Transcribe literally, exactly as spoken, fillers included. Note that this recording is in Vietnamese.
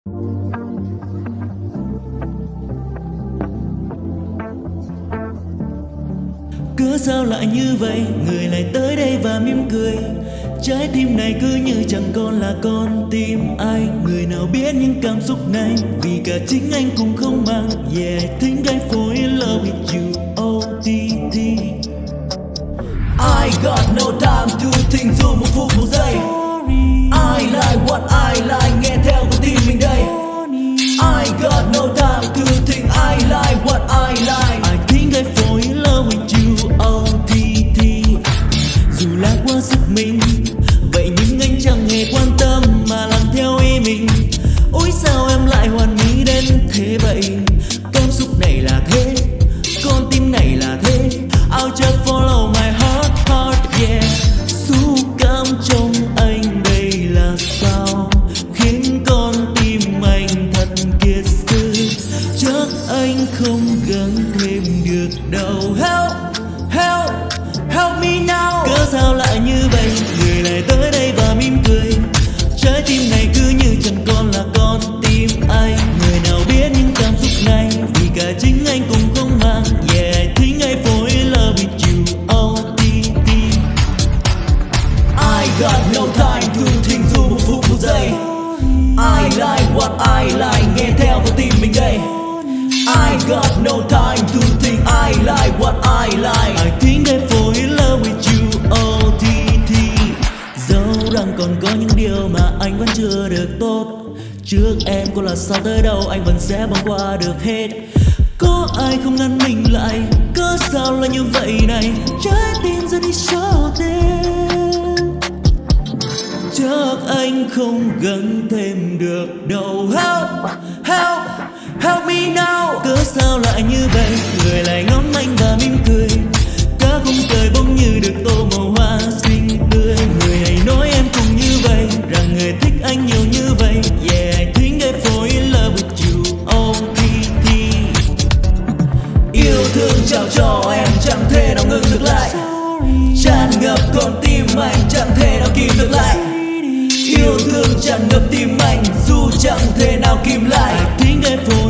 Cớ sao lại như vậy, người lại tới đây và mỉm cười. Trái tim này cứ như chẳng còn là con tim anh. Người nào biết những cảm xúc này, vì cả chính anh cũng không mang. Yeah, I think I fall in love with you, oh T T. I got no time to think dù một phút một giây. I like what I like, nghe theo con tim mình đây. I got no time to think, I like what I like. I think I fall in love with you, oh T T. Dù là quá sức mình, vậy nhưng anh chẳng hề quan tâm mà làm theo ý mình. Ôi sao em lại hoàn mỹ đến thế vậy? Cảm xúc này là thế, con tim này là thế. I'll just follow my heart, heart, yeah. Xúc cảm trong anh đây là sao khiến con tim anh thật kiệt sức. Chắc anh không gắng thêm được đâu. Help, help, help me now. Cớ sao lại như vậy, người lại tới đây và mỉm cười. Trái tim này cứ như chẳng còn là con tim anh. Người nào biết những cảm xúc này, vì cả chính anh cũng không mang. Yeah, I think I fall in love with you, oh T T. I got no time to think dù một phút một giây. I like what I like, nghe theo con tim mình đây. I got no time to think, I like what I like. I think I fall in love with you, oh T T. Dẫu rằng còn có những điều mà anh vẫn chưa được tốt. Trước em có là sao tới đâu anh vẫn sẽ băng qua được hết. Có ai không ngăn mình lại, cớ sao là như vậy này. Trái tim giờ đi sâu đêm, chắc anh không gắng thêm được đâu. Help, help, help me now. Cớ sao lại như vậy, người lại ngắm anh và mỉm cười. Cá không cười bỗng như được tô màu hoa xinh tươi. Người hãy nói em cũng như vậy, rằng người thích anh nhiều như vậy. Yeah, I think I fall in love with you, oh T T. Yêu thương trao cho em chẳng thể nào ngừng được lại. Tràn ngập con tim anh chẳng thể nào kìm được lại. Yêu thương tràn ngập tim anh dù chẳng thể nào kìm lại. I think I fall